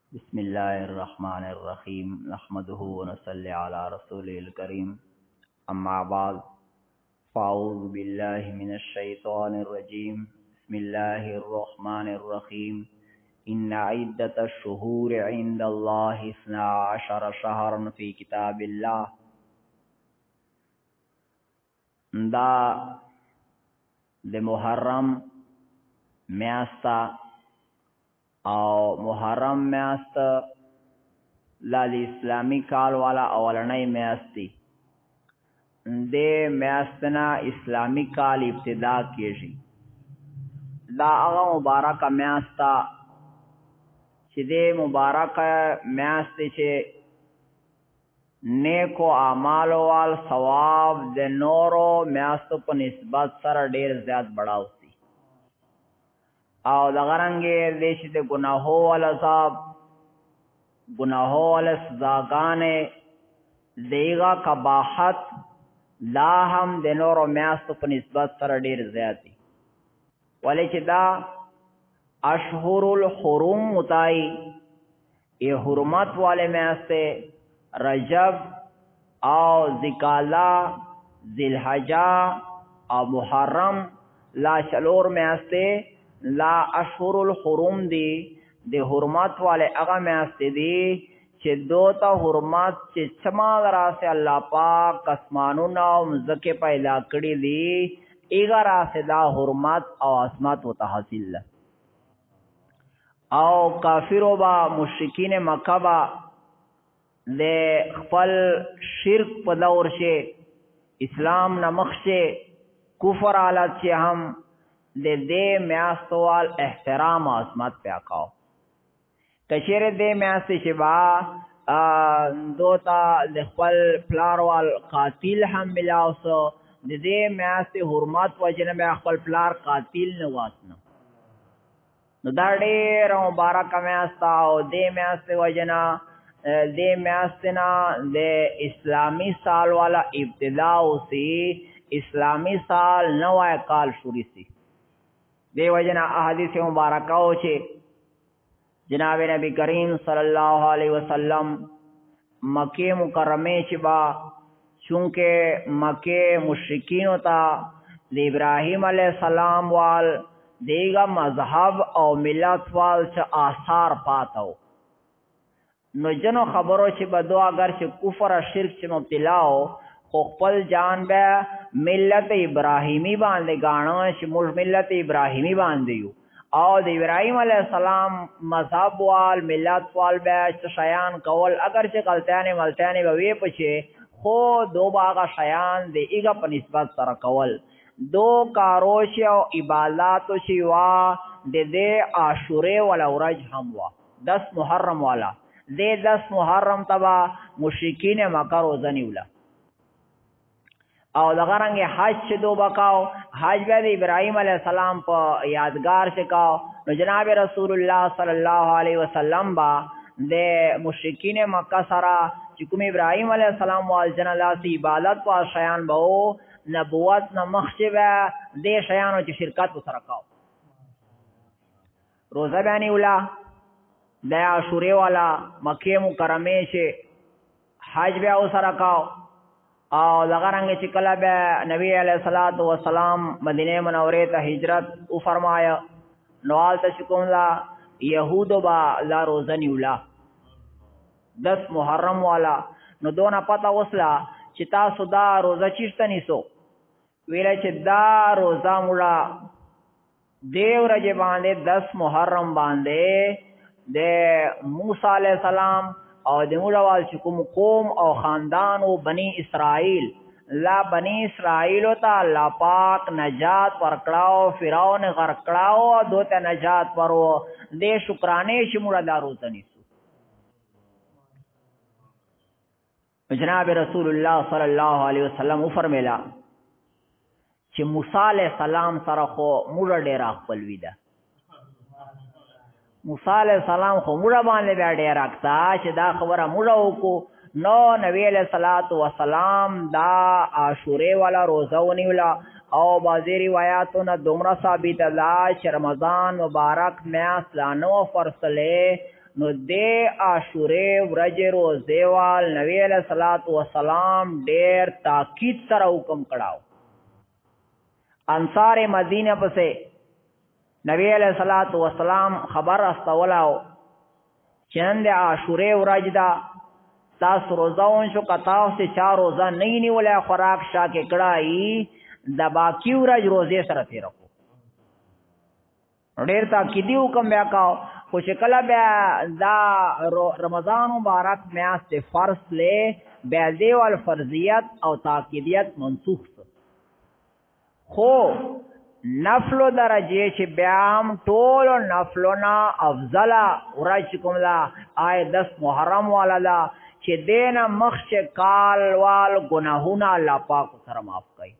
بسم الله الرحمن الرحيم نحمده ونصلي على رسوله الكريم أما بعد فأعوذ بالله من الشيطان الرجيم بسم الله الرحمن الرحيم إن عدة الشهور عند الله 12 شهرا في كتاب الله دا د محرم میاستا او محرم میاست د اسلامی کال والا اولنۍ میاشت دی د میاشتنا اسلامی کال ابتدا کیږي دا هغه مبارکه میاشت چې د مبارکه میاشت چې نیکو اعمالو وال ثواب د نورو میاشتو په نسبت سره ډیر زیات بڑاو او د غرنګې د چې د ګناهو ول عذاب ګناهو ول سزاګانې دیغه قباحت لا هم د نورو میاشتو په نسبت سره ډیر زیات دي ولې چې دا اشهر الحرم متای یہ حرمت والے میاشتې رجب او ذکرالله ذوالحجہ او محرم لا شلور میاشتې لا اشهر الحرم دی د حرمت والے هغه میاشتې دي چې دوته حرمت چې چما راسه الله پاک اسمانونه او مځکه پیدا کړی دي ایغه راسه دا حرمت او عظمت او تحصیل او کافرو با مشرکین مکه با د خپل شرک په دور شه اسلام نمخ شه کفر حالت شه هم د دې میاستوال احترام او عظمت پیا کاو کشیر دې میاست شبا دوتا د خپل پلاروال قاتل هم ملاوسو د دې میاست حرمت وجنه به خپل پلار قاتل نه واسنه نو دا ډېر مبارک میاست او دې میاست وجنه دې میاستنا د اسلامی سال والا ابتدا اوسی اسلامی سال نوای کال شروع سی دی وجنا احادیث مبارکہ او چې جناب نبی کریم صلی الله علیه وسلم مکه مکرمه چې با چونکه مکه مشرکین ہوتا د ابراهیم علیه السلام وال دیگا مذهب او ملت وال چې آثار پاتو نو جنو خبرو چې بدو اگر چې کفر او شرک چې مبتلا او خپل جان به ملت ابراهیمی باندې غاڼه چې موږ ملت ابراهیمی باندې یو او د ابراهیم علی السلام مذهب وال ملت وال به شیان کول اگر چې غلطیانه ملتیانه به وی پچې خو دو باغه شیان د ایګه په نسبت سره کول دو کاروش او عبادت او شیوا د دې عاشوره ولا ورج هم وا 10 محرم والا د 10 محرم تبا مشرکین مکه روزنی ولا او دغه رنګ حج چې دو بکاو حج به د ابراهیم علی السلام په یادگار شکاو نو جناب رسول الله صلی الله علیه وسلم با د مشرکین مکه سره چې کوم ابراهیم علی السلام وال جن الله سی عبادت او شیان به نبوت نه مخشه به د شیانو چې شرکت سره کاو روزه باندې ولا د عاشوره والا مکه مکرمه چې حج به او سره کاو او دغه رنګ چې کله به نبی علیہ الصلوۃ والسلام مدینه منوره ته هجرت او فرمایا نوال تشکون لا یهود با لا روزنی ولا 10 محرم والا نو دونه پتا وسلا چې تاسو دا روزه چیرته نیسو ویل چې دا روزه مولا دیو رج باندې 10 محرم باندې د موسی علیہ السلام او د موږوال چې کوم قوم او خاندان او بنی اسرائیل لا بنی اسرائیل ته الله پاک نجات ورکړاو فرعون غرق کړاو دوته نجات ورو د شکرانه شموړه دارو تنیسو جناب رسول الله صلی الله علیه وسلم فرمایلا چې موسی علیہ السلام سره خو موږ ډیر خپل ویده موسی علیہ السلام خو موږ باندې بیا ډیر راکتا چې دا خبره موږ وکړو نو نبی علیہ الصلوۃ والسلام دا عاشوره والا روزه ونیولا او بعضی روایاتو نه دومره ثابت ده چې رمضان مبارک میاست لا نو فرصله نو دې عاشورې ورځې روزېوال نبی علیه الصلاۃ والسلام ډېر تاکید سره حکم کړاو. انصار مدینه پسې نبی علیه الصلاۃ والسلام خبر استولاو چې نن د عاشورې ورځ ده، تاسو روزه ونشو که تاسو چا روزه نه وي نیولی خوراک شا کې کړی د باقي ورځ روزې سره تېره کړو. ډېر تاکیدي حکم بیا کاو. خو چې کله بیا دا رمضان مبارک میاشت فرض لې بیا دې وال فرضیت او تاکیدیت منسوخ شو. خو نفلو درجې چې بیا هم ټولو نفلونه افضله ورځ چې کوم ده آی 10 محرم والا ده چې دې نه مخکې کال وال ګناهونه الله پاک سره معاف کوي.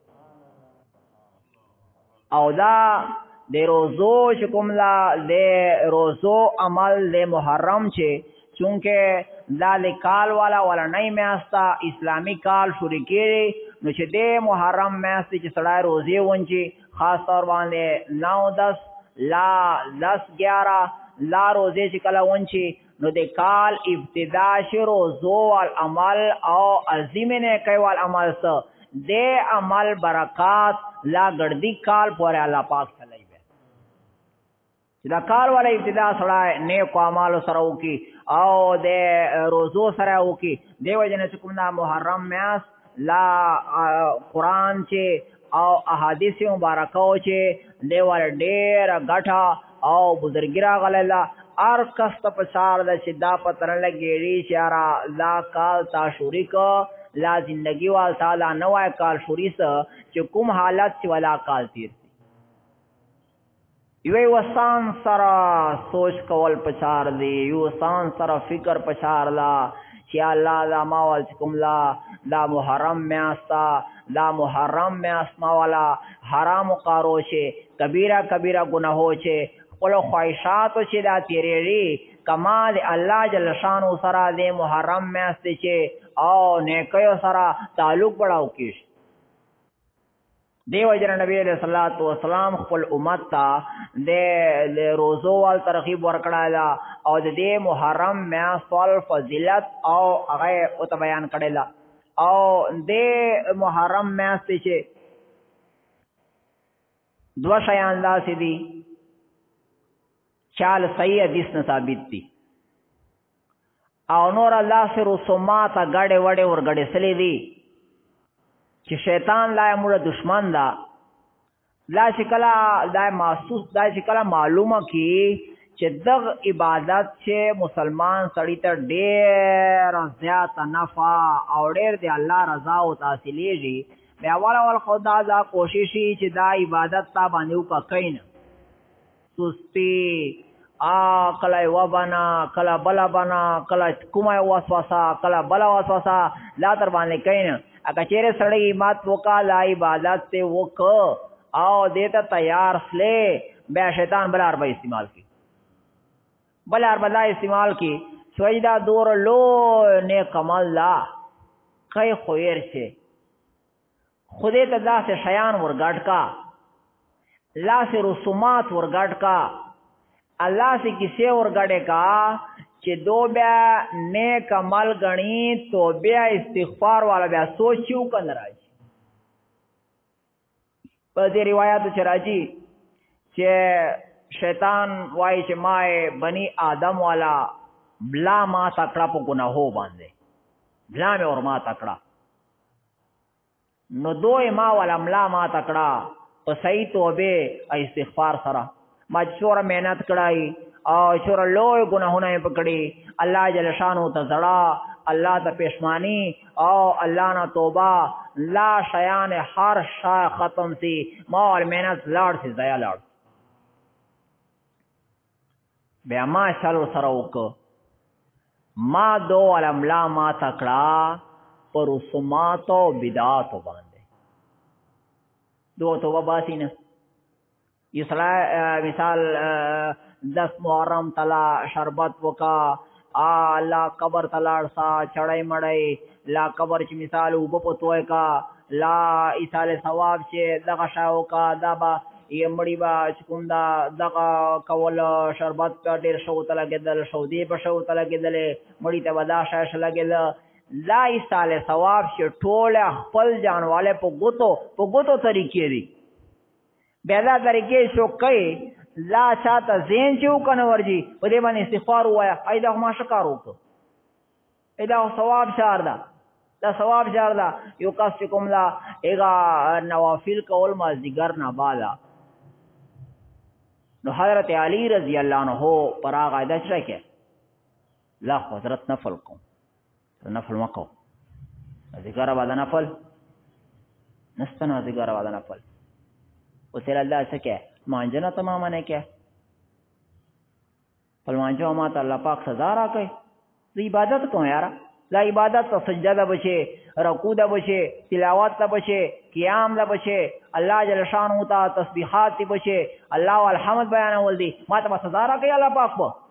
او دا د روزو چې کوم ده د روزو عمل د محرم چې چونکې دا د کال والا ولنۍ میاشته اسلامي کال شروع کېږي، نو چې د محرم میاشتې چې سړی روزې ونچي خاص طور باندې 9 10 لا 10 11 لا روزې چې کله ونچي نو د کال ابتدا شي روزو والعمل او عظیم نیکی والعمل څه د عمل برکات لا ګردي کال پورې الله پاک صلی چې دا کال والا ابتدا سړی نیکو اعمالو سره وکړي او د روزو سره وکړي. دې وجې نه چې کوم دا محرم میاشت لا قرآن چې او احادیث مبارکو چې دې والا ډېره ګټه او بزرګي راغلی ده. هر کس ته په سار ده چې دا پته نه لګېږي چې یاره دا کال تا شوري که لا زندګي وال تا لا نوی کال شوري څه چې کوم حالت چې ولا کال تیر یوی وسان سره سوچ کول پچار دی، یو وسان سره فکر پچار لا چې الله دا ما وال چې کوم لا دا محرم میاستا دا محرم میاست ما والا حرام قارو چې کبیره کبیره گناهو چې خپل خواهشاتو چې دا تیریږي کمال الله جل شانو سره د محرم میاست چې او نیکیو سره تعلق بڑاو کیش. دیو جن نبی علیہ الصلوۃ والسلام خپل امت ته د روزو وال ترغیب ورکړای دا او د دې محرم میاشت ول فضیلت او هغه او ته بیان کړی دا او د محرم میاشت چې دو شیان داسې دي چال صحیح حدیث نه ثابت دي او نور الله سره رسومات غړې وړې ورغړې سلې دي چې شیطان لا موږ دشمن دا لا شکلا دا محسوس دا شکلا معلومه کی چې دغه عبادت چې مسلمان سړی ته ډېر زیات نفع او ډېر دی الله رضا او تحصیلېږي بیا اول خدا دا کوشش چې دا عبادت تا باندې وکړین سستی کله یو بنا کله بلا بنا کله کومه وسوسه کله بلا وسوسه لا تر باندې کین اګه چیرې سړی مات وکا لا عبادت ته وک او دیتا تیار سلې بیا شیطان بلار به استعمال کی بلار بلا استعمال کی سویدا دور لو نیک عمل لا کای خویر سے خودی ته داسې شیان ورګټ کا لا سے رسومات ورګټ کا الله سے کیسه ورګړې کا چې دو بیا نیک عمل غنی تو بیا استغفار والا بیا سوچیو کنه راځي. په دې روایتو چې راځي چې شیطان وایي چې ما بنی آدم والا بلا ما تکړه په ګناهو باندې بلا مې اور ما تکړه نو دوی ما والا ملا ما تکړه په صحیح توبه استغفار سره ما چور محنت کړای او چور لوی گناهونه پکړي الله جل شانو ته زړه الله ته پښمانی او الله نه توبه لا شیان هر شا ختم سی مال محنت لاړ سی ضایع لاړ بیا ما شالو سره وک ما دو علم لا ما تکړه پر رسومات او بدعات باندې دو توبه باسینه یسلا مثال 10 محرم تلا شربت وکا لا قبر تلاړ سا چړای مړای لا قبر چې مثال وب پتوې کا لا ایثال ثواب چې دغه شاو کا دا با یې مړی به چې کوم دغه کول شربت په ډېر شو ته لګېدل، شودې په شو ته لګېدلې، مړی ته به دا شایشه لګېده. دا ایستاله ثواب چې ټوله خپل جانواله په ګوتو طریقې دي. بیا دا طریقې څوک کوي لا چاته ذهن چې وکنه ورځي په دې باندې استغفار ووایه، ای دا خو ما ښه کار وکړو، ای دا ثواب شار ده، دا ثواب شار ده. یو کس چې کوم دا هغه نوافل کول مازدیګر نه بالا، نو حضرت علی رضی الله عنه پر هغه دا څه کې لا حضرت نفل کوم، نفل مکو ذکر بعد نفل نستنه ذکر بعد نفل او سره الله څه کې مانجنا تمام نه کې په مانجو ما ته الله پاک سزا را کوي. زه عبادت کوم یاره، دا عبادت ته سجده ده بشي، رکوع ده بشي، تلاوت ده بشي، قیام ده بشي، الله جل شانه ته تسبیحات دي بشي، الله والحمد بیانول دي، ما ته سزا را کوي الله پاک په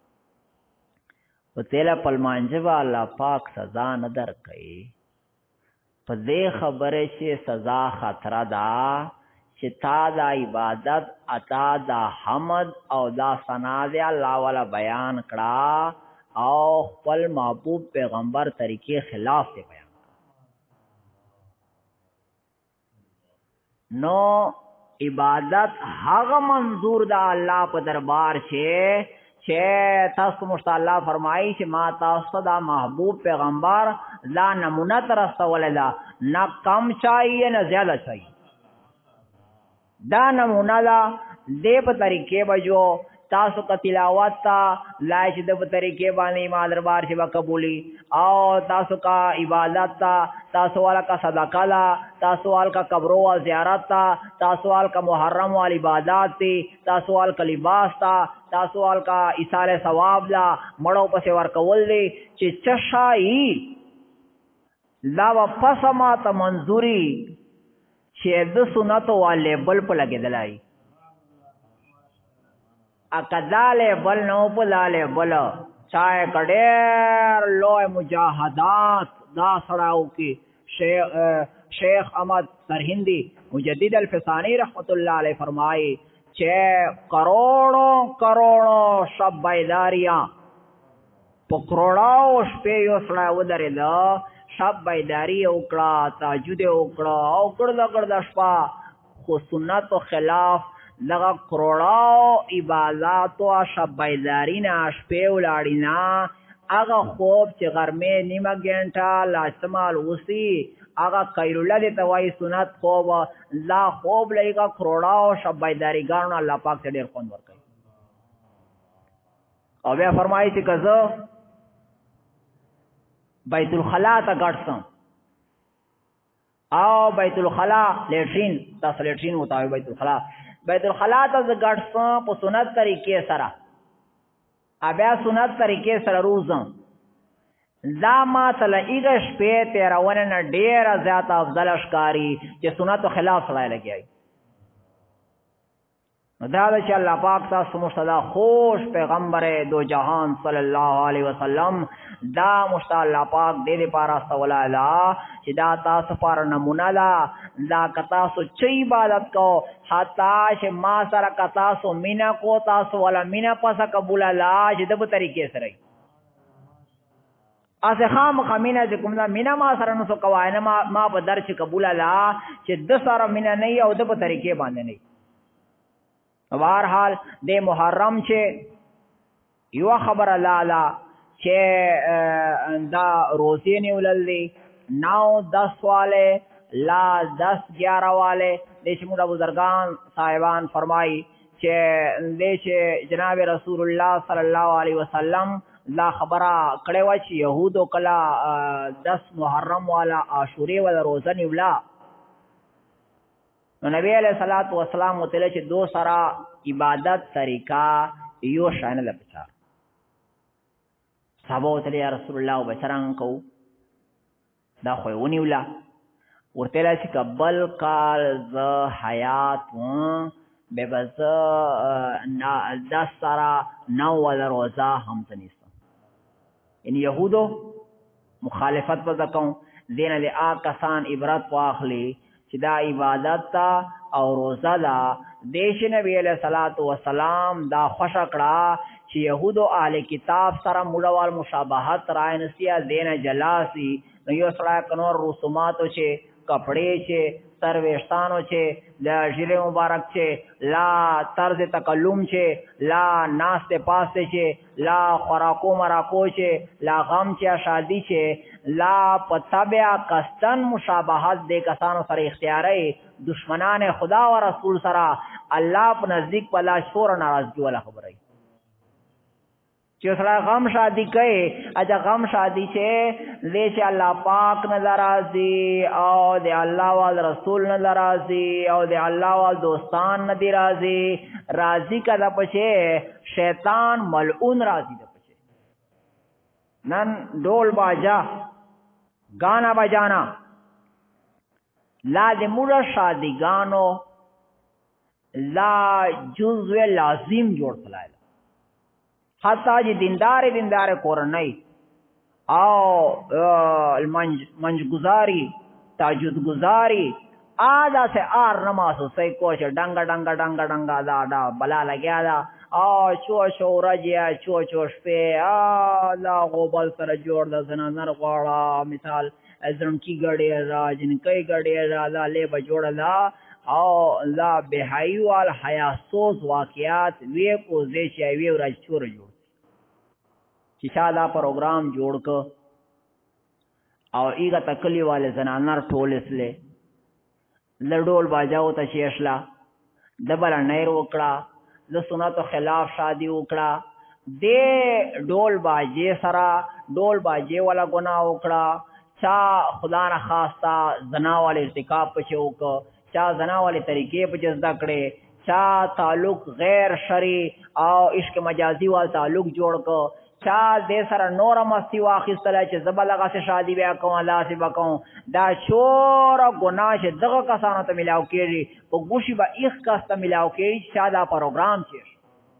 او تیله پلمانجه به الله پاک سزا نه در کوي. په دې خبره چې سزا خطره ده چې تا دا عبادت اتا دا حمد او دا ثنا دی الله والا بیان کړه او خپل محبوب پیغمبر طریقې خلاف دی بیان کړه. نو عبادت هغه منظور دا الله په دربار چې تاسو مشت الله فرمایي چې ما تاسو دا محبوب پیغمبر لا نمونه تر استول دا نہ کم چاہیے نہ زیادہ چاہیے، دا نمونه دا دې په طریقې بجو تاسو کا تلاوت تا لای چې د په طریقې باندې ما دربار چې وقبولي، او تاسو کا عبادت تا، تاسو والا کا صدقه لا، تاسو والا کا قبرو و زیارت تا، تاسو والا کا محرم وال عبادت تی، تاسو والا کا لباس تا، تاسو والا کا ایصال ثواب لا مړو پسې ورکول دی چې چشای لا واپس ما ته منظوري چې د سنت والے بل په لګېدلای اکداله بل نو په لاله بل چای کډیر لوی مجاهدات دا سړاو کې شیخ احمد سرهندی مجدد الفسانی رحمت الله علیه فرمایي چې کروڑوں شب بیداریاں په کروڑاو شپې یو سړی ودرېده، شب بیداری وکړه، تهجد وکړه او ګرده شپه، خو سنتو خلاف لغه کروڑاو عبادات او شب بیداری نه شپې ولاړی نه، هغه خوب چې غرمې نیمه ګنټه لا استعمال وسی هغه خیر الله دې توای سنت خوب لا خوب لګه کروڑاو شب بیداری ګانو الله پاک ته ډیر خوند ورکړي. او بیا فرمایي چې کزه بیت الخلا ته ګډسم او بیت الخلا لیټرین، تاسو لیټرین وتاوي بیت الخلا ته ګډسم په سنت طریقې سره، بیا سنت طریقې سره روزم، دا ما تله ایغه شپې تیرونه نه ډیره زیاته افضل ښکاري چې سنتو خلاف سړی لګیایي. نو دا چې الله پاک تاسو مشتدا خوش پیغمبر دو جهان صلی الله علیه وسلم دا مشتا الله پاک دې لپاره استولا لا چې دا تاسو پر نمونه لا دا کتا سو چي عبادت کو حتا چې ما سره کتا سو مینا کو تاسو ولا مینا پس قبول لا چې د په طریقې سره اسه خام خمینا چې کوم دا مینا ما سره نو سو کوای نه ما په در چې قبول لا چې د سره مینا نه او د په طریقې باندې نه. بهرحال د محرم چې یو خبر لالا چې دا روزې نیولل دي 9-10 والے لا 10-11 والے د شمول بزرگان صاحبان فرمایي چې د چې جناب رسول الله صلی الله علیه وسلم لا خبره کړې و چې يهودو کلا 10 محرم والا عاشورې ولا روزه نیولا، نو نبی علیہ الصلوۃ والسلام متله چې دو سرا عبادت طریقہ یو شان لپاره صحابه ته یا رسول الله وبشران کو دا خو ونیولا ورته لا چې قبل کال ز حیات به بز نا 10 سرا 9 ولا روزه هم تنيسته ان يهودو مخالفت وکاو دین له آ کسان عبرت واخلي چې دا عبادت تا او روزه دا دیش نبی علیہ الصلوۃ والسلام دا خوشکړه چې يهود او اهل کتاب سره موډوال مشابهت راینسیا دینه جلاسی نو یو سره کنور رسوماتو چې کپڑے چې سرویشتانو چې لا ژیره مبارک چې لا طرز تکلم چې لا ناست پاسته چې لا خوراکو مراکو چې لا غم چې شادي چې لا پتابع قصدن مشابهت دې کسانو سره اختیاري دشمنان خدا او رسول سره الله په نزدیک پلا شور ناراضگی ولا خبره چې سره غم شادي کوي اجا غم شادي چې دې چې الله پاک نه ناراضي او د الله وال رسول نه ناراضي او د الله وال دوستان نه دی راضي کله پشه شیطان ملعون راضي ده پشه نن ډول باجا گانا بجانا لا د مولا شادیگانو لا جزو لازم جوړ کړل حتی چې دیندار کورنۍ او منجگزاری تاجد گزاری آدھا سے آر نمازو سی کوش ڈنگا دا بلا لگیا دا چو رجیا چو شپے لا غوبل سر جوړ دا زنانر غواړه مثال زنکی گڑی را جنکی گڑی را دا لے بجوڑ دا او لا بہائی وال حیاسوز واقعات وی کو زیشی وی راج چور جوڑ چې چا دا پروګرام جوړ ک او ایګه تکلی والے زنانر ټولس له لډول باجاو ته شیشلا دبل نیر وکړه د سنت خلاف شادي وکړه د ډول باجې سره ډول باجې والا ګناه وکړه چا خدا نه خواستا زنا والے ارتکاب پچو ک چا زنا والے طریقې په جزدا کړي چا تعلق غیر شرعي او عشق مجازي وال تعلق جوړ ک چا دې سره نور مستی واخیستله چې زبلغه سه شادي بیا کوم الله سي وکم دا شور ګناه چې دغه کسانو ته ملاو کېږي په ګوشي به ایخ کس ته ملاو کېږي چې دا پروګرام چې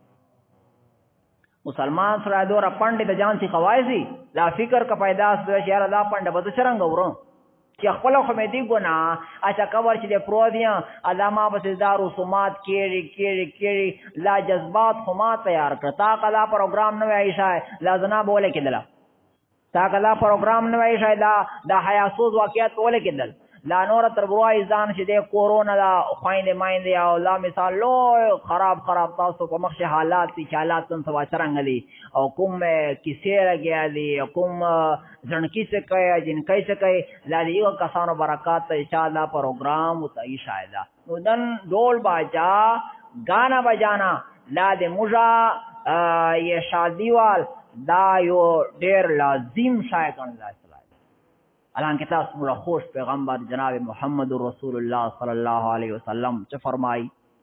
مسلمان سره دورا پنډ د جان سي خوایسي لا فکر کا پیدا سره شهر دا پنډ بده چرنګ ورو چې خپل خو مې دی ګناه اچھا کور چې د پرودیا علامه بس دار رسومات کېږي لا جذبات خو ما تیار کړ تا کلا پروګرام نو عائشہ لا زنا بوله کېدل تا کلا پروګرام نو عائشہ دا حیاسوز واقعیت بوله کېدل لا نور تر بروای ځان چې د کورونا دا خويندې مایندې او لا مثال لو خراب تاسو په مخ حالات دي حالات څنګه سوا چرنګلي او کوم کیسه راګیا دي کوم ځنکی څه کوي جن کوي څه کوي لا دیو کسانو برکات ته ان شاء الله پروګرام او ته شاید نو دن ډول باجا گانا بجانا لا د موجا یہ شادی وال دا یو ډیر لازم شای کړل الان کې تاسو موږ خوش پیغمبر جناب محمد رسول الله صلی الله علیه وسلم چې فرمای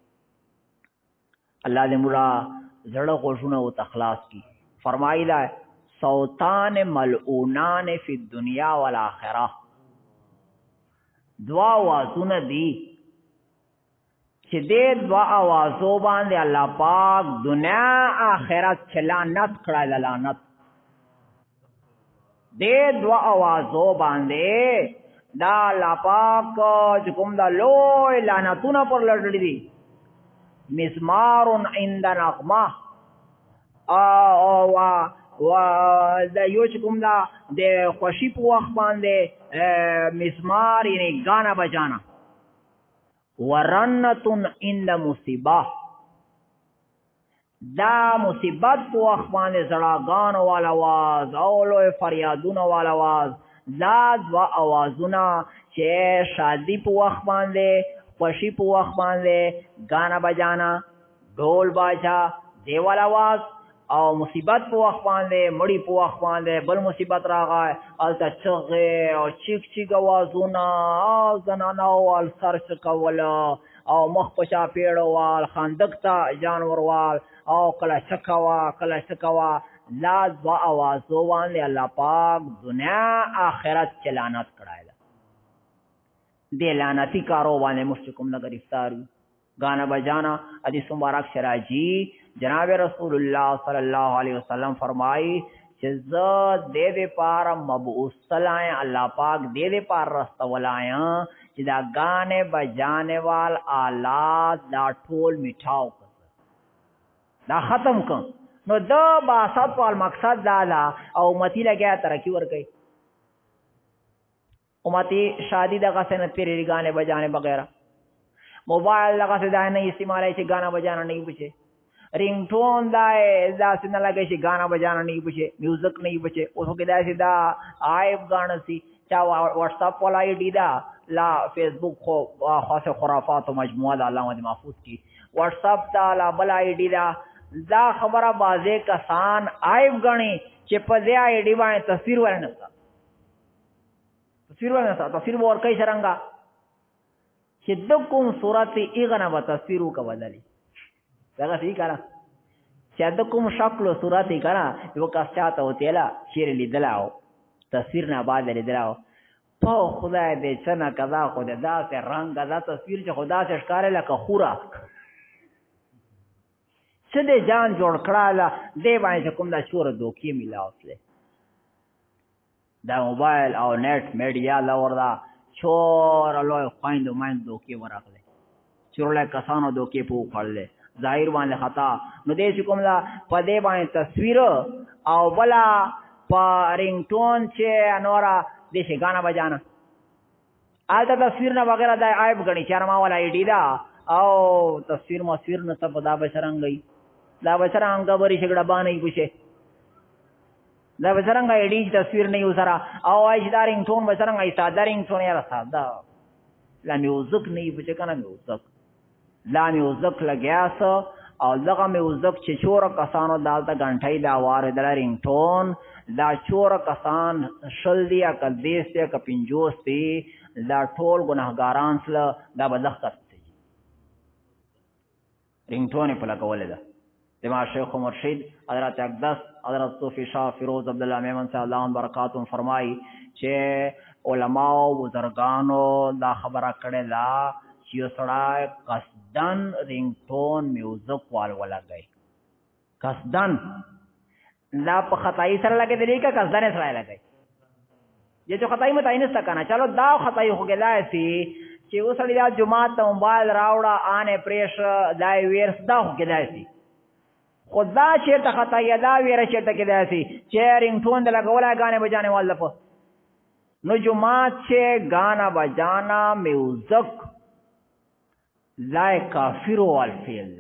الله دې موږ زړه غوښونه او تخلاص کی فرمایلا صوتان ملعونان فی الدنیا والآخرہ دعا واسونه دی چې دې دعا आवाजو باندې الله پاک دنیا آخرت چلانت کړه لعنت دې دعا आवाजو باندې دا الله پاک چې کوم دا لوی لعنتونه پر لړلې دي مسمار عند نغمه او دا یو چې کوم دا د خوشی په وخت باندې مسمار یعنی غانا بجانا ورنتن عند مصیبه دا مصیبت په وخت باندې زړاګانو والا आवाज او لوی فریادونو والا आवाज دا دوا आवाजونه چې شادي په وخت باندې خوشی په وخت باندې غانا بجانا ډول باجا دی والا आवाज او مصیبت په وخت باندې مړی په وخت باندې بل مصیبت راغی الته چغه او چیک आवाजونه او زنانه او سر څکول او مخ پچا پیړوال خندق ته جانور وال او کله شکوا لا دوا आवाजو باندې الله پاک دنیا آخرت چلانت کړایله دې لعنتی کارو باندې مشکوم نه گرفتار گانا بجانا حدیث مبارک شراجی جناب رسول الله صلی الله علیه وسلم فرمائی چې زه دې پار مبعوث لای الله پاک دې پار رستولایا چې دا غانے بجانے وال آلات دا ټول میټاو کړ دا ختم کړ نو دا باسط وال مقصد دا او امتی لګیا ترقی ور گئی امتی شادی دغه سن تیرې غانے بجانے وغیرہ موبائل لگا سے دا نہیں استعمال ہے گانا بجانا نہیں بچے رنگ ٹون دا سے نہ لگے سے گانا بجانا نہیں بچے میوزک نہیں بچے اس کے دا سے دا عائب گانا سی چا واٹس ایپ والا ای ڈی دا لا فیس بک خو خاص خرافات و مجموعہ دا علامہ محفوظ کی واٹس ایپ دا لا بلا ای ڈی دا خبره بازے کسان عائب گنی چې په دې ای ډی باندې تصویر ورنستا تصویر ور کوي څنګه چې د کوم صورت ایغه به تصویرو کا بدلی دا صحیح کړه چې د کوم شکل او صورت یې کړه یو کا چاته وتیلا شیر لیدلاو تصویر نه بعد لیدلاو په خدای دې څنګه کذا خو دا سه رنگ دا تصویر چې خدا سے ښکارې لکه خورا څه دې جان جوړ کړاله دې باندې کوم دا شور دوکي ملاوسله دا موبایل او نیټ میډیا لوردا چور لوی خويندو مایند دوکي ورغله چورله کسانو دوکي په خړله ظاهر باندې خطا نو دې کوم دا په دې باندې تصویر او بلا په رنگ ټون چې انورا دې شي غانا بجانا آلته تصویر نه وغیرہ دا عیب غني چرما والا ای ډی دا او تصویر مصویر نه څه پدا بشرنګي دا بشرنګ غبري شګړه باندې پوښه دا بشرنګ ای ډی تصویر نه وسرا او ای دا رنگ ټون بشرنګ ای ساده رنگ ټون یا ساده لا میوزک نه پوښه کنه میوزک لا میوزک لګیاس او دغه میوزک چې چور کسانو دالته غنټای دا واره د رنگ ټون دا چور کسان شل دی ک دیس ته ک پنجوس دی دا ټول ګناهګاران سره دا بدخت رنگ ټون په لګول ده دماغ شیخ مرشد حضرت اقدس حضرت صوفی شاہ فیروز عبداللہ میمن سے اللہ برکاتهم فرمائی چې علماء و بزرگانو دا خبره کړه دا چې یو سړی قصدن رنگ ټون میوزک ولا گئی قصدن لا په خدای سره لګې دی کا قصدن سره لګي یہ جو خدای متعین است کنه چلو دا خدای خو ګلای سي چې وسړی دا جمعه ته موبایل راوړه انه پریش دای ویرس دا خو ګلای سي خدا چیرته خدای دا ویره چیرته ګلای سي چې رنگ ټون د لګولا غانه بجانے والا په نو جمعه چې غانا بجانا میوزک لای کافر والفیل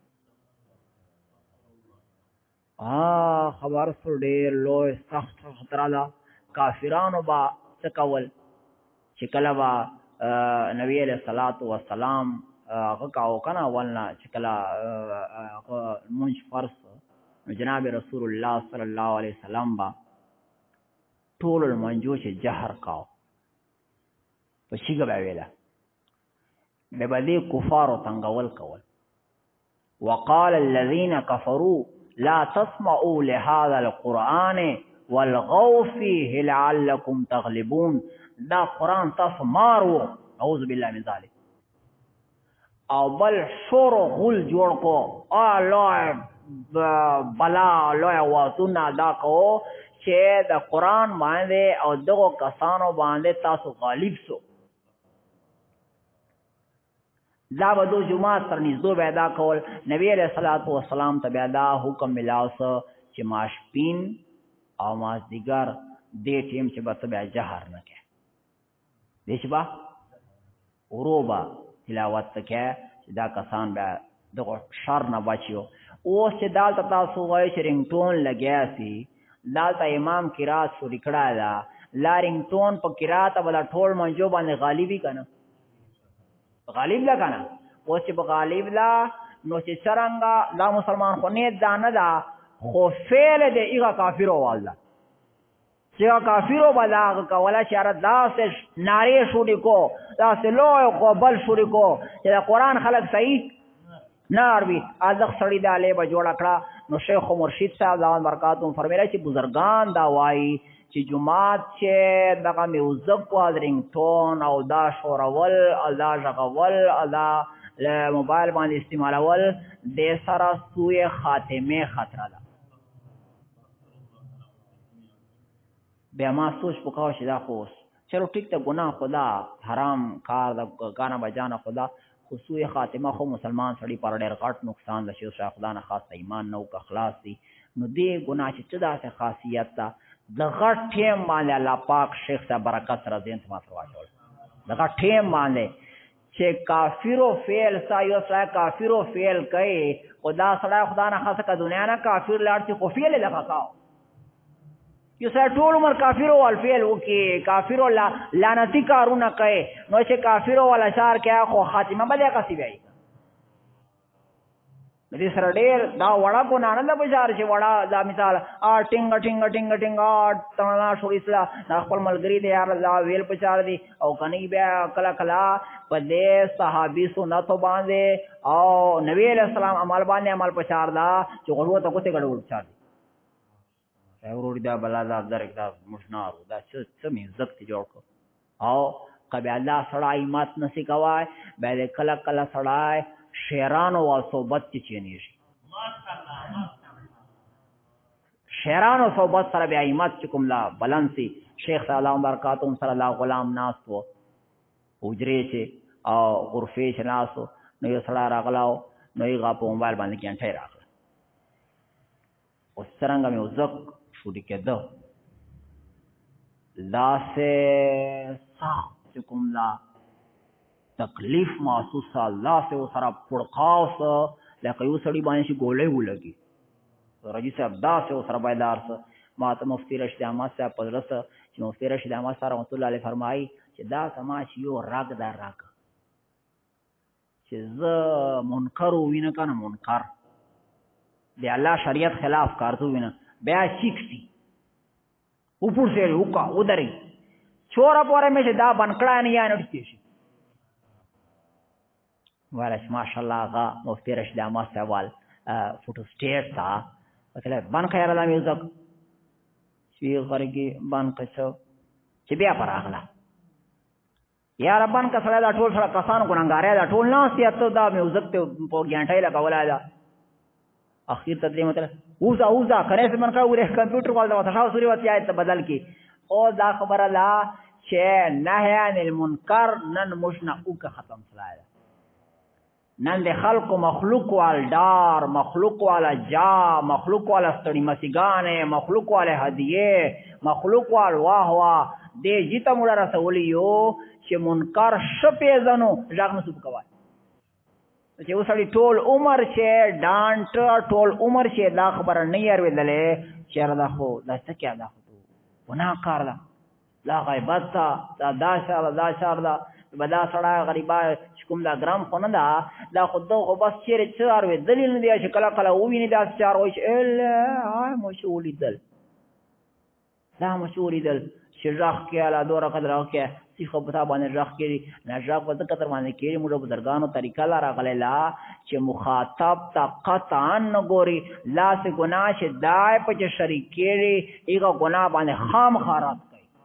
خبر سر ډیر لوی سخت خطر ده کافرانو با څکول چې کله با نبی علیہ الصلوۃ والسلام هغه کاو کنه ولنا چې کله مونږ فرض جناب رسول الله صلی الله علیه وسلم با ټول منجو چې جهر کاو په شیګه ویلا به باندې کفار او تنگول کول وقال الذين كفروا لا تسمعوا لهذا القرآن والغوا فيه لعلكم تغلبون دا قرآن تاسو مارو اعوذ بالله من ذلك او بل شور و غل جوړ کو لوی بلا لوی واتونه دا کو چې د قرآن باندې او دغه کسانو باندې تاسو غالب سو دا بدو جمعه تر نږدې پیدا کول نبی علیہ الصلوۃ والسلام ته پیدا حکم ملاوس چې ماشپین او مازدیګر دې ټیم چې بس بیا جهر نه کې دې شبا اوروبا تلاوت کې چې دا کسان بیا دغه شر نه بچیو او چې دالته تاسو وایي چې رنگ ټون لګیا سي دالته امام قرات شو لیکړه دا لا رنگ ټون په قرات ولا ټول منجو باندې غالیبی کنه غالب لا کنه او چې په غالب لا نو چې څنګه لا مسلمان خو نه دانه دا خو فعل دې ایغه کافر والله چې کافر بلاغ کولا شر داسه ناری شوړي کو داسه لوی کو بل شوړي کو چې قرآن خلق صحیح ناروي ازغ سړی د علی به جوړ کړه نو شیخ مرشد صاحب الله برکاتهم فرمایي چې بزرگان دا وایي چې جمعات چې دغه میوزک او رنگ ټون او دا شورول او دا ژغول او دا موبایل باندې استعمالول د سره سوء خاتمه خطر ده بیا ما سوچ وکاو چې دا خو چلو ٹھیک ته ګناه خدا حرام کار د غانا بجانه خدا خو سوء خاتمه خو مسلمان سړی پر ډېر غټ نقصان د شي او خدا نه خاص ایمان نو که خلاص دي نو دې ګناه چې څه داسې خاصیت ده د غټ ټیم باندې الله پاک شیخ صاحب برکت سره دین ته ماته واچول د غټ ټیم باندې چې کافرو فعل سا یو سړی کافرو فعل کوي خدا سړی خدا نه خاصه که دنیا نه کافر لاړ چې خو فعل لکه کاو یو سړی ټول عمر کافرو ول فعل وکړي کافرو لعنتي کارونه کوي نو چې کافرو ول اشار کوي خو خاتمه به دې قصې وي دې سره ډېر دا وړه ګناه نه ده بشار چې وړه دا مثال ټینګ ټینګ ټینګ ټینګ تڼنا شو اسلا دا خپل ملګري دی یار دا ویل پچار دي او کني بیا کله کله په دې صحابي سنتو باندې او نبی علیہ السلام عمل باندې عمل پچار دا چې غړو ته کوته غړو چار ورور دا بلا دا درک دا مشنارو دا څه می عزت جوړ کو او کبه الله سړی مات نسی کوای به کله کله سړی شیرانو او صحبت کې چینی شي شیرانو صحبت سره بیا ایمت کوم لا بلنسی شیخ صلی الله برکاتهم صلی الله غلام ناس وو اوجری چې او غرفه چې ناسو نو یو سړی راغلاو نو یې غا په موبایل باندې کې انټه راغله اوس څنګه مې وزق شوډی کېده لاسه سخت کوم لا تکلیف محسوس الله سے سره پړقاوس لکه یو سړی باندې شي ګولې ولګي رجی صاحب دا سے سره بایدار ما ته مفتی رشید احمد صاحب پدرس چې مفتی رشید احمد صاحب رحمت الله علیه فرمایي چې دا سماج یو راګ دا راګ چې ز منکر وینه کنه منکر دی الله شریعت خلاف کارته وینه بیا شیکسی اوپر سے وکا ادھر چورا پورے میں سے دا بنکڑا نہیں یا نٹتی شي ولش ماشاءالله غا مفتی رشید احمد صاحب فوټو سټیټ تا مثلا بن خیر الله میوزک شي غرګي بن کښو چې بیا پر اغلا یا ربان کا سره دا ټول سره کسان ګناګاریا دا ټول نه سیاست دا میوزک ته په ګانټای لګولا دا اخیر تدری مطلب اوزا کرے سے من کا ور کمپیوٹر وال دا تاسو سوري وتی آیت بدل کی او دا خبر لا چې نهی عن المنکر نن مشنا او کا ختم سلایا نن د خلق مخلوق وال دار مخلوق والا جا مخلوق والا ستړي مسیګانه مخلوق والا هدیه مخلوق وال واه واه دې جیته موږ رسولیو چې منکر شپې زنو ځاګنو سب کوي چې وسړي ټول عمر چې ډانټ ټول عمر چې دا خبره نه یارویدلې چې دا خو دا څه کې دا خو ګناه کار ده لا غیبت دا شار دا بدا سړی غریبا کوم دا ګرام خو نه ده دا خو دغه بس چیرې څه اورېدلې نه دی چې کله کله وویني داسې چار وایي چې مو چې ولیدل دا مو چې ولیدل چې غږ کې اله دوره قدر غږ کې سیخه په تا باندې غږ کېږي نه غږ په ځکه تر باندې کېږي موږ بزرګانو طریقه لا راغلی لا چې مخاطب ته قطعا نه ګوري لاسې ګناه چې دای په چې شریک کېږي هغه ګناه باندې خامخا رات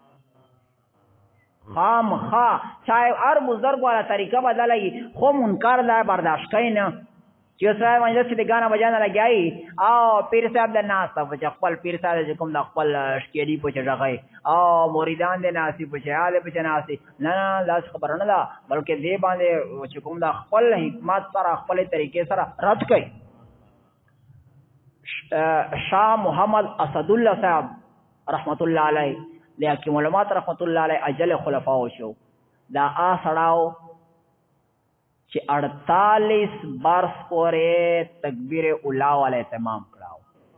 خامخا چاہے ہر بزرگ والا طریقہ بدلائی خو منکر دا برداشت کوي نه چې سره باندې چې گانا بجانا لګیای او پیر صاحب د ناس ته چې خپل پیر صاحب چې کوم د خپل شکېلی په چغای او مریدان د ناسی په چاله په ناسی نه لاس خبر نه دا بلکې دې باندې چې کوم د خپل حکمت سره خپل طریقې سره رد کوي شاه محمد اسد الله صاحب رحمت الله علیه لیکن علماء رحمت الله علیه اجل خلفاء شو دا سړاو چې 48 برس پورې تکبیر اولا والا اہتمام کراو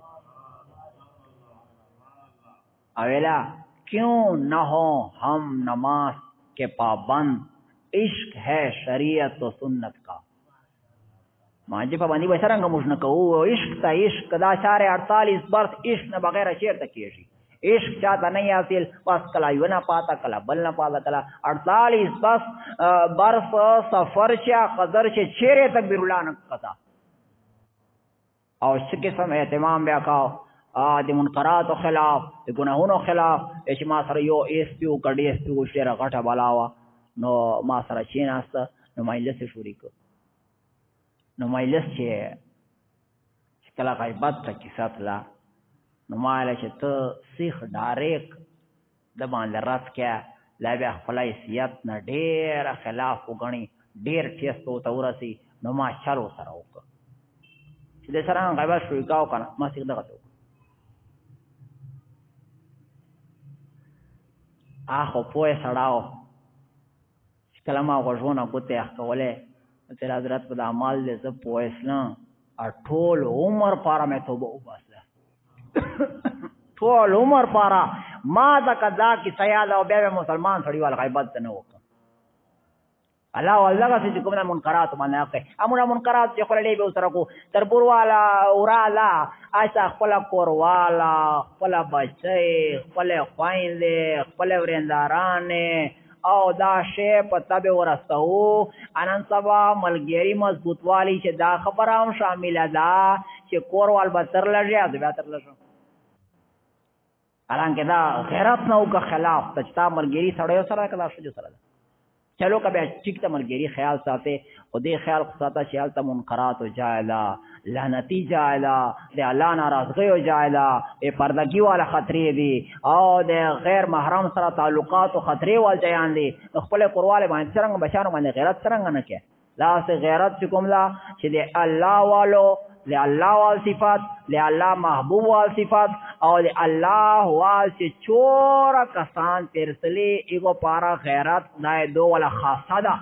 اویلا کیوں نہ ہو ہم نماز کے پابند عشق ہے شریعت و سنت کا مانجی پابندی به څنګه موږ نه کوو عشق تا عشق دا شارع 48 برس عشق نه بغیر شعر ته کیږي عشق چاہتا نہیں حاصل بس کلا یو نہ پاتا کلا بل نہ پاتا کلا 48 بس برف سفر شا قدر سے چہرے تک بھی رلا نہ قطع اور اس قسم اہتمام بیا کاو د منکرات خلاف د گناہونو خلاف چې ما سره یو ایس پیو کډی ایس پیو شعر غټه بلاوا نو ما سره چیناست نو مایلس شوري کو نو مایلس چې کلا غیبت کی ساتلا نو ماله چې ته سیخ ډایرک د باندې راس کې لا بیا خپل حیثیت نه ډېر خلاف وګڼي، ډېر ټیستو ته ورسي، نو ما چلو سره وکړه چې د سره غیبت شروع کاو که نه ما سیک دغه ته وکړه. آخو پوه سړاو چې کله ما غوږونه ګوتې اخ کولی تیر حضرت په د عمال دی زه پوهېس نه ټول عمر پاره مې توبه وباسله ټول عمر پاره ما ته دا کیسه یاد او بیا مې مسلمان سړي وال غیبت ته نه وکړه. الله والله چې کوم نه منکرات باندې کوي امونه منکرات چې خپل به سره کو تربور والا اورالا ایسا خپل کور والا خپل بچي خپل خويندې خپل ورندارانه او دا شی په تبه ورستو انن سبا ملګری مضبوط والی چې دا خبره هم شامل ده چې کور وال به تر لږه ده تر لږه الانکه دا غیرت نه او خلاف تجتا ملګری سړیو سره کلا شو سره چلو کبه ٹھیک ته ملګری خیال ساته او دې خیال ساته چې حالت منکرات او جائلا لعنتی جائلا د الله ناراضګي او جائلا ای پردګي والا خطرې دي او د غیر محرم سره تعلقات او خطرې وال جيان دي خپل کورواله باندې څنګه بشانو باندې غیرت څنګه نه کې لا سه غیرت چې کوم لا چې د الله والو له الله وال صفات له الله محبوب وال صفات او له الله وال چې چور کسان ترسلی ایگو پارا غیرت نای دو ولا خاصه ده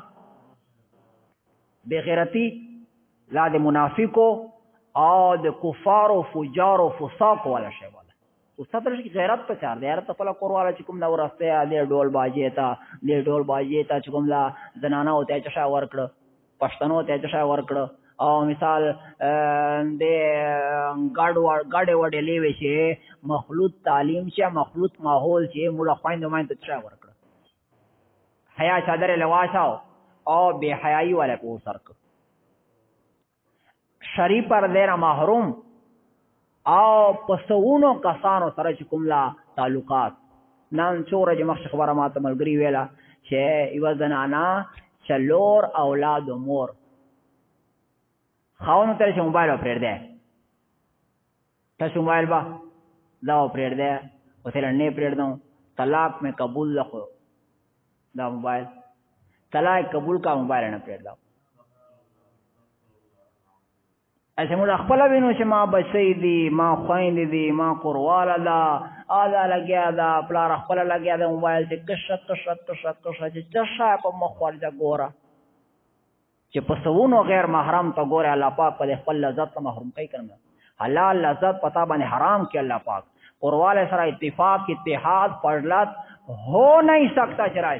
بے غیرتی لا د منافقو او د کفار او فجار او فساق ولا شی ولا او ستر شي غیرت په چار دی غیرت په کور والا چې کوم نو راسته له ډول باجی تا له ډول باجی تا چې کوم لا زنانه او ته چا ورکړه پښتنو ته چا ورکړه او مثال د ګاډه وډې لیوي چې مخلوط تعلیم چې مخلوط ماحول چې موږ خويند ماین ته چا ورکړه حیا چادر لواشاو او بے حیائی والے کو سرک شری پر دیر محروم او پسونو کسانو سره چې کوملا تعلقات نن چور چې مخ خبره ماته ملګری ویلا چې یو زنانا چلور اولاد و مور خاونو تر چې موبایل پرېړ دی تاسو موبایل با دا پرېړ دی او تل نه پرېړ دو طلاق میں قبول لخو دا موبایل طلاق قبول کا موبایل نه پرېړ دا ایسے موږ خپل وینو چې ما بچی دي ما خويند دي ما کورواله دا ادا لګیا دا پلار خپل لګیا دا موبایل چې کښ چې چشا په مخ ورځه ګوره چې په سونو غیر محرم ته ګوره الله پاک په خپل لذت محروم کوي کنه حلال لذت پتا باندې حرام کې الله پاک کورواله سره اتفاق اتحاد پرلت ہو نہیں سکتا چرای